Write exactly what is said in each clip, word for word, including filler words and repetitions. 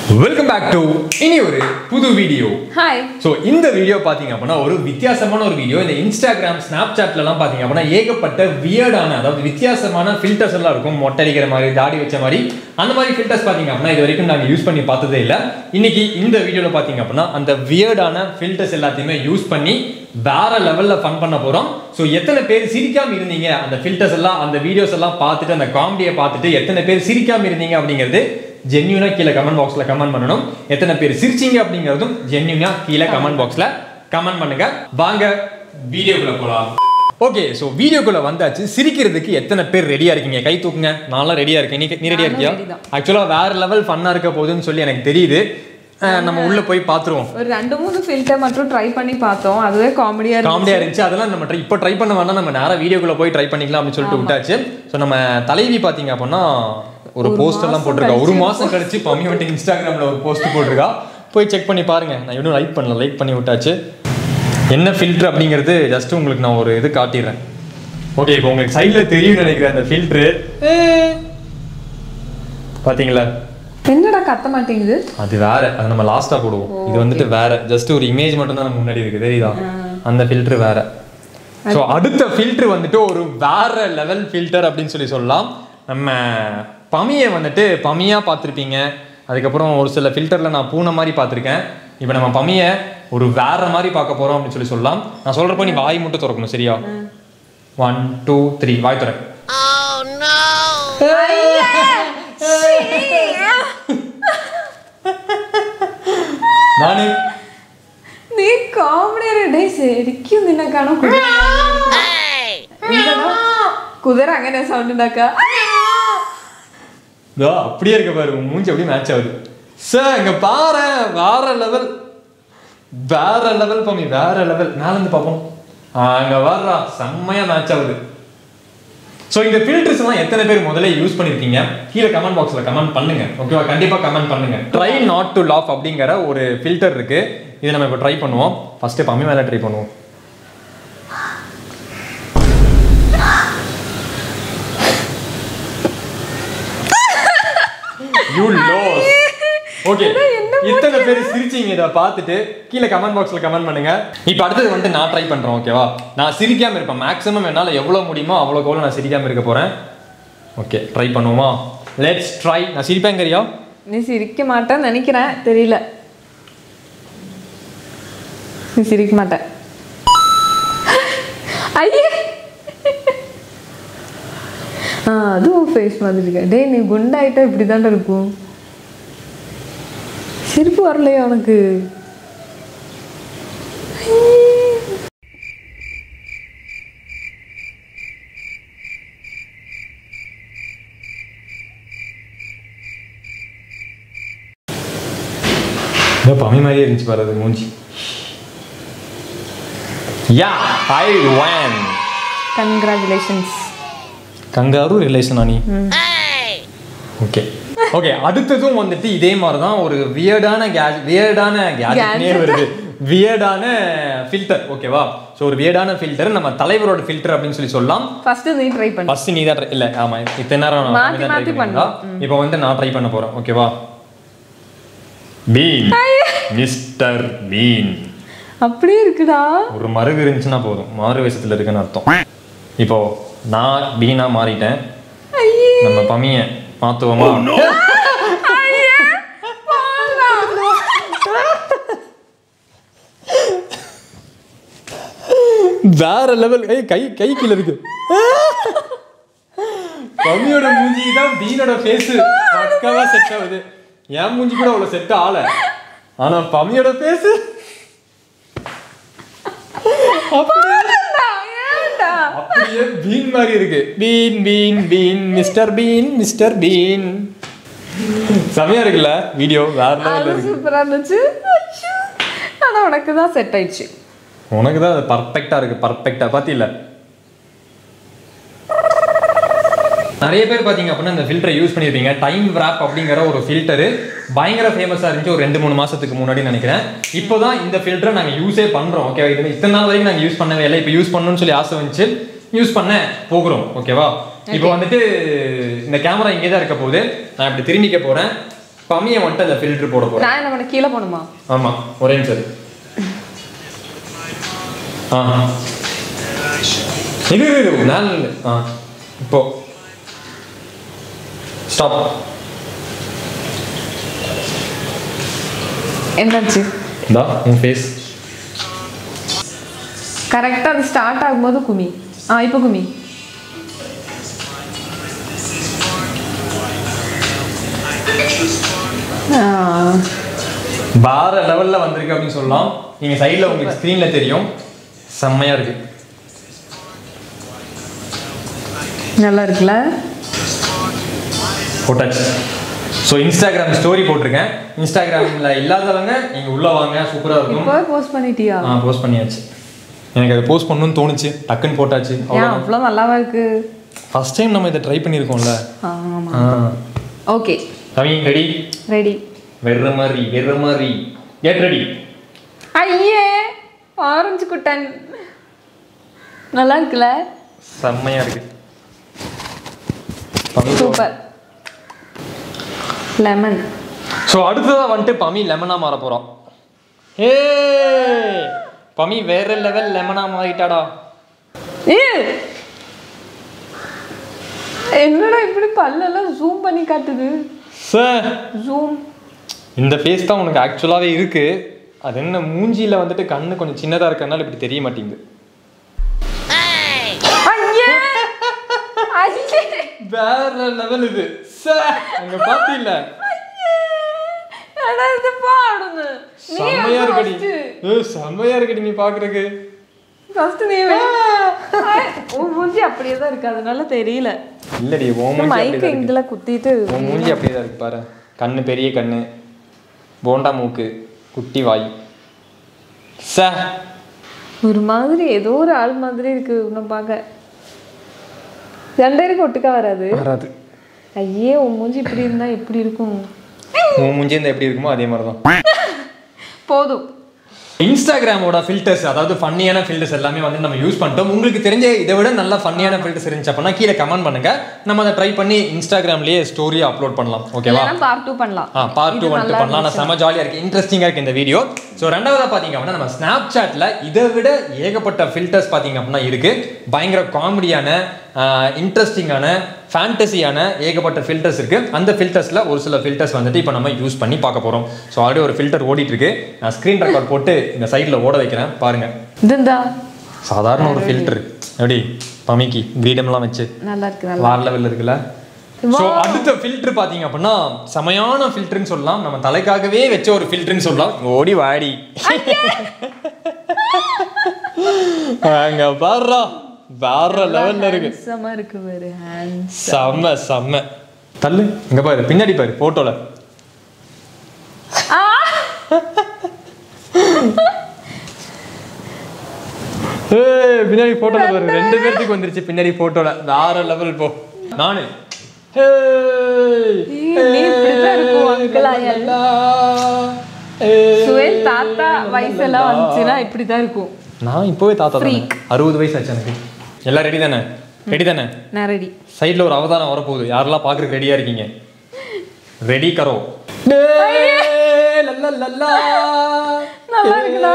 Welcome back to இனி ஒரு புது வீடியோ. ஹாய். சோ இந்த வீடியோ பாத்தீங்க அப்படினா ஒரு வித்தியாசமான ஒரு வீடியோ. இந்த Instagram, Snapchatல எல்லாம் பாத்தீங்க அப்படினா ஏகப்பட்ட வியர்டான அதாவது வித்தியாசமான ஃபில்டர்ஸ் எல்லாம் இருக்கும். மொட்டை அடிக்கிற மாதிரி, தாடி வச்ச மாதிரி அந்த மாதிரி ஃபில்டர்ஸ் பாத்தீங்க அப்படினா இது வரைக்கும் நாங்க யூஸ் பண்ணி பார்த்ததே இல்ல. இன்னைக்கு இந்த வீடியோல பாத்தீங்க அப்படினா அந்த வியர்டான ஃபில்டர்ஸ் எல்லாத்தையுமே யூஸ் பண்ணி வேற லெவல்ல ஃபன் பண்ண போறோம். சோ எத்தனை பேர் சிரிக்காம இருந்தீங்க அந்த ஃபில்டர்ஸ் எல்லாம் அந்த வீடியோஸ் எல்லாம் பார்த்துட்டு அந்த காமெடியை பார்த்துட்டு எத்தனை பேர் சிரிக்காம இருந்தீங்க அப்படிங்கிறது ஜென்யூனா கீழே கமெண்ட் பாக்ஸ்ல கமெண்ட் பண்ணணும். எத்தனை பேர் சிரிச்சீங்க அப்படிங்கிறதும் ஜென்யூனா கீழே கமெண்ட் பாக்ஸ்ல கமெண்ட் பண்ணுங்க. வாங்க வீடியோக்குள்ள போலாம். ஓகே, சோ வீடியோக்குள்ள வந்தாச்சு. சிரிக்கிறதுக்கு எத்தனை பேர் ரெடியா இருக்கீங்க? கை தூக்குங்க. நான்லாம் ரெடியா இருக்கேன். நீ நீ ரெடியா இருக்கியா? ஆக்சுவலா வேற லெவல் ஃபன்னா இருக்க போகுதுன்னு சொல்லி எனக்கு தெரியுது. நம்ம உள்ள போய் பாத்துருவோம். ஒரு ரெண்டு மூணு ஃபில்டர் மட்டும் ட்ரை பண்ணி பார்த்தோம். அதுவே காமெடியா இருந்துச்சு. காமெடியா இருந்துச்சு. அதெல்லாம் நம்ம ட்ரை இப்போ ட்ரை பண்ண வேண்டாம். நம்ம நேரா வீடியோக்குள்ள போய் ட்ரை பண்ணிக்கலாம் அப்படின்னு சொல்லிட்டு விட்டாச்சு. சோ நம்ம தலைவி பாத்தீங்க அப்படின்னா ஒரு போஸ்ட் எல்லாம் போட்டிருக்கா. ஒரு மாசம் கழிச்சு பம்மி வந்துட்டு இன்ஸ்டாகிராம்ல ஒரு போஸ்ட் போட்டிருக்கா. போய் செக் பண்ணி பாருங்க. நான் இன்னும் லைக் பண்ணல, லைக் பண்ணி விட்டாச்சு. என்ன ஃபில்டர் அப்படிங்கிறது ஜஸ்ட் உங்களுக்கு நான் ஒரு இது காட்டிடுறேன். ஓகே, இப்போ உங்களுக்கு சைட்ல தெரியும் நினைக்கிறேன் அந்த ஃபில்டர். பாத்தீங்களா? என்னடா கத்த மாட்டேங்குது? அது வேற, அது நம்ம லாஸ்டா போடுவோம். இது வந்துட்டு வேற, ஜஸ்ட் ஒரு இமேஜ் மட்டும் தான் முன்னாடி இருக்கு, தெரியுதா? அந்த ஃபில்டர் வேற. ஸோ அடுத்த ஃபில்டர் வந்துட்டு ஒரு வேற லெவல் ஃபில்டர் அப்படின்னு சொல்லி சொல்லலாம். நம்ம பமியை வந்துட்டு பமியா பார்த்துருப்பீங்க. அதுக்கப்புறம் ஒரு சில ஃபில்டர்ல நான் பூனை மாதிரி பார்த்துருக்கேன். இப்போ நம்ம பமியை ஒரு வேற மாதிரி பார்க்க போறோம் அப்படின்னு சொல்லி சொல்லலாம். நான் சொல்றப்போ நீ வாய் மட்டும் திறக்கணும், சரியா? ஒன் டூ த்ரீ, வாய் திற. நானு நீ காமெடியா டே ശരിക്കും നിന്നെ കാണാൻ കുതിര അങ്ങനെ സൗണ്ട് ഉണ്ടാക്കാ. அப்படியே இருக்க பாரு, மூஞ்சி அப்படியே மேட்ச் ஆகுது. சார் இங்க பாரு, வேற லெவல் வேற லெவல் பம்மி, வேற லெவல். மேல இருந்து பாப்போம். அங்க வர்றா, செம்மையா மேட்ச் ஆகுது. ஸோ இந்த ஃபில்டர்ஸ் எல்லாம் எத்தனை பேர் முதல்ல யூஸ் பண்ணிருக்கீங்க? கீழே கமெண்ட் பாக்ஸ்ல கமெண்ட் பண்ணுங்க. ஓகேவா? கண்டிப்பா கமெண்ட் பண்ணுங்க. ட்ரை நாட் டு லாஃப் அப்படிங்கிற ஒரு ஃபில்டர் இருக்கு. இதை நம்ம இப்போ ட்ரை பண்ணுவோம். ஃபர்ஸ்ட் பம்மி மேல ட்ரை பண்ணுவோம். You lost. ஓகே, இத்தனை பேர் சிரிச்சீங்க இதை பார்த்துட்டு கீழே கமெண்ட் பாக்ஸ்ல கமெண்ட் பண்ணுங்க. இப்போ அடுத்தது வந்து நான் ட்ரை பண்றேன். ஓகேவா? நான் சிரிக்காம இருப்பேன். மேக்ஸிமம் என்னால எவ்வளவு முடியுமோ அவ்வளோக்கு எவ்வளோ நான் சிரிக்காம இருக்க போறேன். ஓகே, ட்ரை பண்ணுவோமா? Let's try. நான் சிரிப்பேங்கறியா? நீ சிரிக்க மாட்டேன்னு நினைக்கிறேன், தெரியல. நீ சிரிக்க மாட்டேன். ஐயே, ஆ அதுவும் ஃபேஸ் மாதிரி இருக்க. டே நீ குண்டாயிட்டா இப்படி தாண்டா இருக்கும். சிரிப்பு வரலையா உனக்கு? பம்மி மாதிரியே இருந்துச்சு பாரு அது மூஞ்சி. யா, ஐ வான். கங்க்ராச்சுலேஷன்ஸ். கங்காரு ரிலேஷனா நீ? ஓகே ஓகே, அடுத்ததும் வந்துட்டு இதே மாதிரி தான் ஒரு வியர்டான கேஜ் வியர்டான கேஜெட்னே வருது. வியர்டான ஃபில்டர். ஓகேவா? ஸோ ஒரு வியர்டான ஃபில்டர் நம்ம தலைவரோட ஃபில்டர் அப்படின்னு சொல்லி சொல்லலாம். ஃபர்ஸ்ட் நீ ட்ரை பண்ணு. ஃபர்ஸ்ட் நீ தான் இல்ல, ஆமா இத்தனை நேரம் நான் தான் ட்ரை பண்ணேன். இப்போ வந்து நான் ட்ரை பண்ண போறேன். ஓகேவா? Bean, mister bean. அப்படியே இருக்குடா. ஒரு மருகு இருந்துச்சுன்னா போதும், மாறு வேஷத்துல இருக்குன்னு அர்த்தம். இப்போ நான் பீனா மாறிட்டேன். நம்ம பமிய மாத்துவோமா? வேற லெவல். கை கை கீழ இருக்கு. பமியோட மூஞ்சி தான் பீனோட ஃபேஸ் பக்காவா செட் ஆகுது. என் மூஞ்சி கூட அவ்வளவு செட் ஆகல. ஆனா பமியோட ஃபேஸ் அப்படியே பீன் மாதிரி இருக்கு. Bean bean bean mister bean mister bean. செமையா இருக்குல்ல வீடியோ? வேற லெவல்ல இருக்கு. சூப்பரா இருந்துச்சு. ஆனா உனக்கு தான் செட் ஆயிடுச்சு. உனக்கு தான் அது பர்ஃபெக்ட்டா இருக்கு. பர்ஃபெக்ட்டா பாத்தீல? நிறைய பேர் பாத்தீங்க அப்படின்னா இந்த ஃபில்டரை யூஸ் பண்ணிருப்பீங்க. டைம் ராப் அப்படிங்கிற ஒரு ஃபில்டர் பயங்கர ஃபேமஸா இருந்துச்சு ஒரு ரெண்டு மூணு மாசத்துக்கு முன்னாடி நினைக்கிறேன். இப்போதான் இந்த ஃபில்டரை நாங்க யூஸே பண்றோம். ஓகே, இது இத்தனை நாள் வரைக்கும் நாங்க யூஸ் பண்ணவே இல்லை. இப்போ யூஸ் பண்ணணும்னு சொல்லி ஆசை வந்துச்சு, யூஸ் பண்ண போகிறோம். ஓகேவா? இப்போ வந்துட்டு இந்த கேமரா இங்கே தான் இருக்க போகுது. நான் இப்படி திரும்பிக்க போறேன். பம்மியை மட்டும் அந்த ஃபில்டர் போட போறேன். நான் என்ன பண்ண கீழே போணுமா? ஆமா ஒரே நிமிஷம். ஆ இது இது நான் ஆ இப்போ ஸ்டாப். என்னாச்சு? இந்தா உன் ஃபேஸ் கரெக்டாக அது ஸ்டார்ட் ஆகும்போது குமி. ஆ இப்போ குமி. வேற லெவல்ல வந்திருக்கு அப்படின்னு சொல்லலாம். நீங்க சைடுல உங்களுக்கு ஸ்கிரீன்ல தெரியும். செம்மையா இருக்கு. நல்லா இருக்குல்ல? போட்டாச்சு. ஸோ இன்ஸ்டாகிராம் ஸ்டோரி போட்டிருக்கேன். இன்ஸ்டாகிராம்ல இல்லாதவங்க நீங்க உள்ள வாங்க, சூப்பரா இருக்கும். இப்போ போஸ்ட் பண்ணிட்டியா? ஆ போஸ்ட் பண்ணியாச்சு. எனக்கு அதை போஸ்ட் பண்ணணும்னு தோணுச்சு, டக்குன்னு போட்டாச்சு. ஏன் அவ்வளோ நல்லாவா இருக்கு? ஃபர்ஸ்ட் டைம் நம்ம இதை ட்ரை பண்ணியிருக்கோம்ல. ஆமா. Okay Kavi ready? ரெடி. வெற மாதிரி வெற மாதிரி கெட் ரெடி. ஐயே ஆரஞ்சு குட்டன் நல்லா இருக்குல்ல? செம்மையா இருக்கு. சூப்பர். லெமன். ஸோ அடுத்ததா வந்துட்டு பமி லெமனா மாற போறோம். ஏ பமி வேற லெவல் லெமனா மாறிட்டாடா. ஏ என்னடா இப்படி பல்லெல்லாம் ஜூம் பண்ணி காட்டுது? Sir zoom. இந்த ஃபேஸ் தான் உனக்கு ஆக்சுவலாகவே இருக்கு. அது என்ன மூஞ்சியில் வந்துட்டு கண்ணு கொஞ்சம் சின்னதாக இருக்கறனால இப்படி தெரிய மாட்டேங்குது. வேற லெவல் இது. சார் அங்க பாத்தீங்களா? அட இது பாடுங்க. செமையா இருக்கடி. ஏ செமையா இருக்கடி நீ பாக்குறதுக்கு. ஃபர்ஸ்ட் நீ வே. ஓ மூஞ்சி அப்படியே தான் இருக்கு, அதனால தெரியல. இல்லடி ஓ மூஞ்சி அப்படியே மைக் இங்கல குத்திட்டு ஓ மூஞ்சி அப்படியே தான் இருக்கு பாரு. கண்ணு பெரிய கண்ணு, போண்டா மூக்கு, குட்டி வாய். ச ஒரு மாதிரி ஏதோ ஒரு ஆள் மாதிரி இருக்கு உன்னை பார்க்க. ரெண்டேருக்கு ஒட்டுக்கா வராது வராது. ஐயே உன் மூஞ்சி இப்படி இருந்தா எப்படி இருக்கும்? உன் மூஞ்சி இருந்தா எப்படி இருக்குமோ அதே மாதிரி தான். போதும். இன்ஸ்டாகிராமோட ஃபில்டர்ஸ், அதாவது ஃபன்னியான ஃபில்டர்ஸ் எல்லாமே வந்து நம்ம யூஸ் பண்ணிட்டோம். உங்களுக்கு தெரிஞ்ச இதை விட நல்ல ஃபன்னியான ஃபில்டர்ஸ் இருந்துச்சு அப்படின்னா கீழே கமெண்ட் பண்ணுங்க. நம்ம அதை ட்ரை பண்ணி இன்ஸ்டாகிராம்லேயே ஸ்டோரியை அப்லோட் பண்ணலாம். ஓகேவா? பார்ட் டூ பண்ணலாம். ஆ பார்ட் டூ வந்துட்டு பண்ணலாம். நான் செம ஜாலியாக இருக்கு, இன்ட்ரெஸ்டிங்காக இருக்கு இந்த வீடியோ. ஸோ ரெண்டாவதாக பார்த்தீங்க அப்படின்னா நம்ம ஸ்னாப் சாட்டில் இதை விட ஏகப்பட்ட ஃபில்டர்ஸ் பார்த்தீங்க அப்படின்னா இருக்கு. பயங்கர காமெடியான, இன்ட்ரெஸ்டிங்கான, ஃபேண்டசியான ஏகப்பட்ட ஃபில்டர்ஸ் இருக்கு. அந்த ஃபில்டர்ஸ்ல ஒரு சில ஃபில்டர்ஸ் வந்துட்டு இப்போ நம்ம யூஸ் பண்ணி பார்க்க போறோம். ஸோ ஆல்ரெடி ஒரு ஃபில்டர் ஓடிட்டு இருக்கு. நான் ஸ்க்ரீன் ரெக்கார்ட் போட்டு இந்த சைடில் ஓட வைக்கிறேன் பாருங்க. இதுண்டா சாதாரண ஒரு ஃபில்டர் எப்படி பமிக்கி கிரீடம்லாம் வச்சு நல்லா இருக்கு. நல்லா வேற லெவல்ல இருக்குல்ல? ஸோ அடுத்த ஃபில்டர் பார்த்தீங்க அப்படின்னா செமையான ஃபில்டர்னு சொல்லலாம். நம்ம தலைக்காகவே வச்ச ஒரு ஃபில்டர்னு சொல்லலாம். ஓடி வாடி அங்க பாருடா வேற லெவல்ல இருக்கு. செம இருக்கு வேற. செம்ம செம்ம. தள்ளு இங்க பாரு, பின்னாடி பாரு போட்டோல. ஏய் பின்னாடி போட்டோல பாரு, ரெண்டு பேருக்கு வந்துருச்சு பின்னாடி போட்டோல. வேற லெவல் போ. நானு நீ இப்படி தான் இருக்கும் அங்கிள் ஐயா. சுவேல் தாத்தா வயசெல்லாம் வந்துச்சுன்னா இப்படி தான் இருக்கும். நான் இப்போவே தாத்தா தான். அறுபது வயசு ஆச்சு எனக்கு. எல்லாம் ரெடி தானே? ரெடி தானே? நான் ரெடி. சைடில் ஒரு அவதாரம் வரப்போகுது. யாரெல்லாம் பார்க்குறதுக்கு ரெடியாக இருக்கீங்க? ரெடி கரோ. நல்லா இருக்குடா.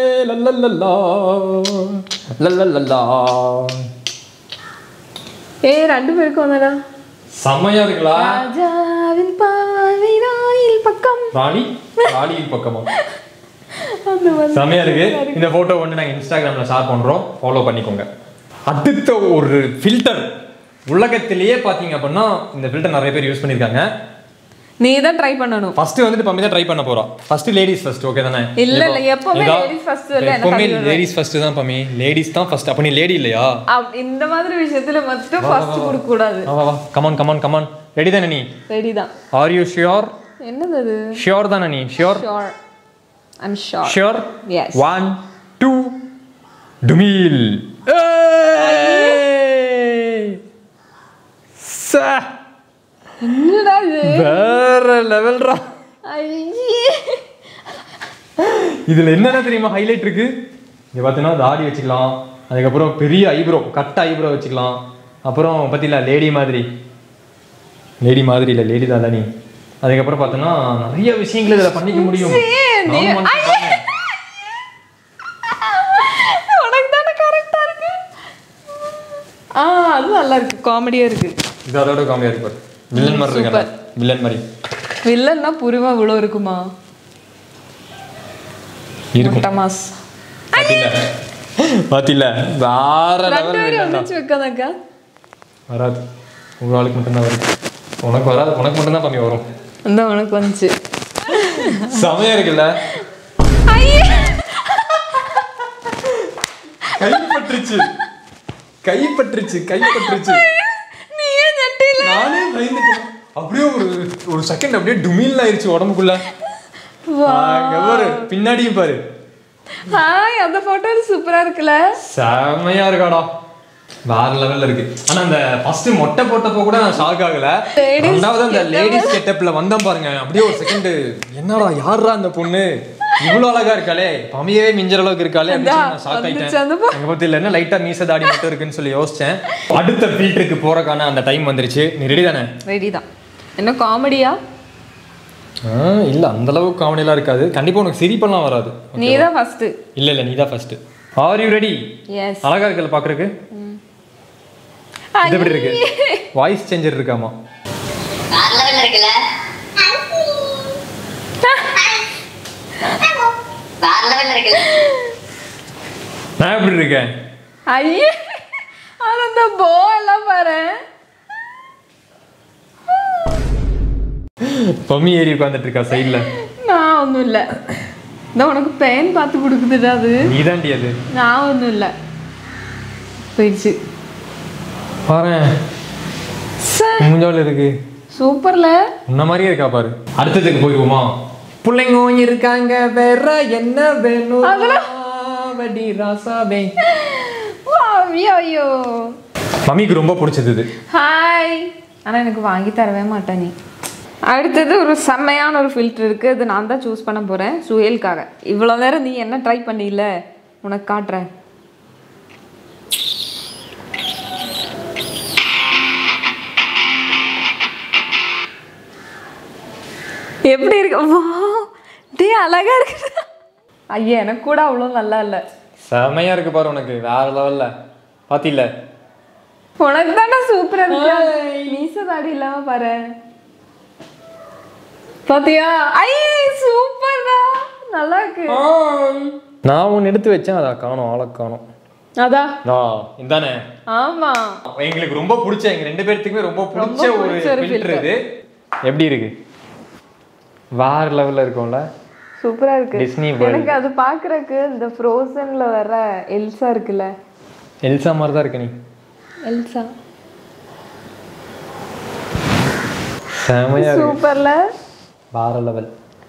ஏய் ரெண்டு பேருக்கும் வந்தடா. செம்மையா இருக்குலா? ராஜாவின் பாவை ராணியில் பக்கம். ராணி ராணியில் பக்கமா? செம்மையா இருக்கு. இந்த போட்டோ வந்து நாங்கள் இன்ஸ்டாகிராமில் ஷேர் பண்ணுறோம், ஃபாலோ பண்ணிக்கோங்க. அடுத்த ஒரு ஃபில்டர் உலகத்திலேயே பார்த்தீங்க அப்படின்னா இந்த ஃபில்டர் நிறைய பேர் யூஸ் பண்ணியிருக்காங்க. நீ தான் ட்ரை பண்ணணும். ஃபர்ஸ்ட் வந்துட்டு பம்மி தான் ட்ரை பண்ண போறோம். ஃபர்ஸ்ட் லேடிஸ் ஃபர்ஸ்ட், ஓகே தானே? இல்ல இல்ல எப்பவுமே லேடிஸ் ஃபர்ஸ்ட் இல்ல. எப்பவுமே லேடிஸ் ஃபர்ஸ்ட் தான் பம்மி. லேடிஸ் தான் ஃபர்ஸ்ட். அப்ப நீ லேடி இல்லையா? இந்த மாதிரி விஷயத்துல மட்டும் ஃபர்ஸ்ட் கொடுக்க கூடாது. வா வா come on come on come on. Ready தானே நீ? ரெடி தான். Are you sure? என்னது அது? ஷூர் தானே நீ? Sure? Sure. I am sure. Sure? Yes. one two டுமீல். சா என்னடா இது? வேற லெவல்ரா. இதுல என்னென்ன தெரியுமா ஹைலைட் இருக்கு? இங்க பார்த்தீங்கன்னா தாடி வச்சுக்கலாம், அதுக்கப்புறம் பெரிய ஐப்ரோ, கட் ஐப்ரோ வச்சுக்கலாம். அப்புறம் பார்த்தீங்களா லேடி மாதிரி. லேடி மாதிரி இல்லை, லேடி தான் நீ. அதுக்கப்புறம் பார்த்தோன்னா நிறைய விஷயங்கள் இதில் பண்ணிக்க முடியும். உனக்கு தானே கரெக்டா இருக்கு. ஆ அது நல்லா இருக்கு, காமெடியா இருக்கு. இது அதோட காமெடியா இருக்கு. வில்லன் மாதிரி இருக்கு. வில்லன் மாதிரி. வில்லன்னா புரிமா இவ்வளோ இருக்குமா? இருக்கும். டமாஸ். பாத்தில. பாத்தில. வேற லெவல் வில்லன். வச்சு வைக்காதக்கா. வராது. ஒரு ஆளுக்கு மட்டும் தான் வரும். உனக்கு வராது. உனக்கு மட்டும் தான் கம்மி வரும். அந்த உனக்கு வந்துச்சு. சமையா இருக்குல்ல? கைப்பற்றுச்சு. கைப்பற்றுச்சு. கைப்பற்றுச்சு. நீ ஏன் நட்டில? நானே பயந்துட்டேன். அப்படியே ஒரு ஒரு செகண்ட் அப்படியே டுமில் ஆயிருச்சு உடம்புக்குள்ள. வாங்க பாரு, பின்னாடியும் பாரு. ஹாய், அந்த போட்டோ சூப்பரா இருக்குல்ல? செமையா இருக்காடா. வேற லெவல்ல இருக்கு. ஆனா அந்த ஃபர்ஸ்ட் மொட்டை போட்டப்போ கூட நான் ஷாக் ஆகல. ரெண்டாவது அந்த லேடிஸ் கெட்டப்ல வந்தேன் பாருங்க, அப்படியே ஒரு செகண்ட் என்னடா யாரா அந்த பொண்ணு இவ்வளவு அழகா இருக்காளே, பமையவே மிஞ்சற அளவுக்கு இருக்காளே அப்படின்னு நான் ஷாக் ஆயிட்டேன். எங்க பத்தியில என்ன லைட்டா மீச தாடி மட்டும் இருக்குன்னு சொல்லி யோசிச்சேன். அடுத்த ஃபில்டருக்கு போறக்கான அந்த டைம் வந்துருச்சு. நீ ரெடி தானே? ரெடி தான். என்ன காமெடியா? இல்ல அந்த அளவுக்கு காமெடியெல்லாம் இருக்காது. கண்டிப்பா உனக்கு சிரிப்பெல்லாம் வராது. நீ தான் ஃபர்ஸ்ட். இல்ல இல்ல நீ தான் first. Are you ready? Yes. அழகா இருக்குல்ல பாக்குறதுக்கு? இது எப்படி இருக்கு? வாய்ஸ் சேஞ்சர் இருக்காமா? வேற லெவல்ல இருக்குல? வேற லெவல்ல இருக்குல? நான் எப்படி இருக்கேன்? ஐயே, அந்த போ எல்லாம் பாரு. பம்மி ஏறி உட்கார்ந்துட்டு இருக்கா சைடுல. நான் ஒண்ணும் இல்ல. இந்த உனக்கு பெயின் பார்த்து கொடுக்குதுடா அது. நீதாண்டி அது. நான் ஒண்ணும் இல்ல. போயிடுச்சு. பாரு. மூஞ்சால இருக்கு. சூப்பர்ல. உன்ன மாதிரியே இருக்கா பாரு. அடுத்ததுக்கு போயிடுவோமா? புள்ளைங்க இருக்காங்க வேற என்ன வேணும்? வடி ராசாவே. ஐயோ ஐயோ. மம்மிக்கு ரொம்ப பிடிச்சது இது. ஹாய். ஆனா எனக்கு வாங்கி தரவே மாட்டே நீ. அடுத்தது ஒரு செம்மையான ஒரு ஃபில்டர் இருக்கு. அது நான் தான் சூஸ் பண்ண போறேன் சுயலுக்காக. இவ்வளோ நேரம் நீ என்ன ட்ரை பண்ணியில, உனக்கு காட்டுறேன். எப்படி இருக்கு? வா டே அழகா இருக்கு. ஐயா எனக்கு கூட அவ்வளோ நல்லா இல்லை. செமையா இருக்கு பாரு உனக்கு, வேற லெவல்ல. பாத்தில? உனக்கு தானே சூப்பரா இருக்கு. மீச தாடி இல்லாம பாரு. பாத்தியா? ஐ சூப்பர்டா, நல்லா இருக்கு. நான் ஒன்னு எடுத்து வச்சேன், அத காணோம், ஆள காணோம். அதா நான் இந்தானே. ஆமா, எங்களுக்கு ரொம்ப பிடிச்ச, எங்க ரெண்டு பேத்துக்குமே ரொம்ப பிடிச்ச ஒரு ஃபில்டர் இது. எப்படி இருக்கு? வேற லெவல்ல இருக்கும்ல? சூப்பரா இருக்கு. Disney world. எனக்கு அது பாக்குறதுக்கு இந்த ஃப்ரோசன்ல வர எல்சா இருக்குல்ல, எல்சா மாதிரி தான் இருக்கு. நீ எல்சா செமையா இருக்கு. சூப்பர்ல, வேற லெவல்.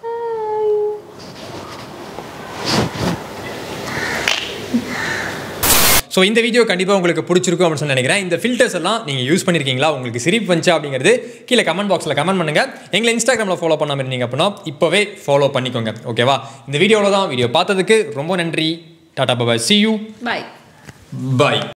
ஸோ இந்த வீடியோ கண்டிப்பாக உங்களுக்கு பிடிச்சிருக்கும் அப்படின்னு சொல்லி நினைக்கிறேன். இந்த ஃபில்டர்ஸ் எல்லாம் நீங்கள் யூஸ் பண்ணியிருக்கீங்களா, உங்களுக்கு சிரிப்பு வந்துச்சா அப்படிங்கிறது கீழே கமெண்ட் பாக்ஸில் கமெண்ட் பண்ணுங்கள். எங்களை இன்ஸ்டாகிராமில் ஃபாலோ பண்ணாமல் இருந்தீங்க அப்படின்னா இப்போவே ஃபாலோ பண்ணிக்கோங்க, ஓகேவா? இந்த வீடியோவில் தான். வீடியோ பார்த்ததுக்கு ரொம்ப நன்றி. டாடா bye, see you. Bye by.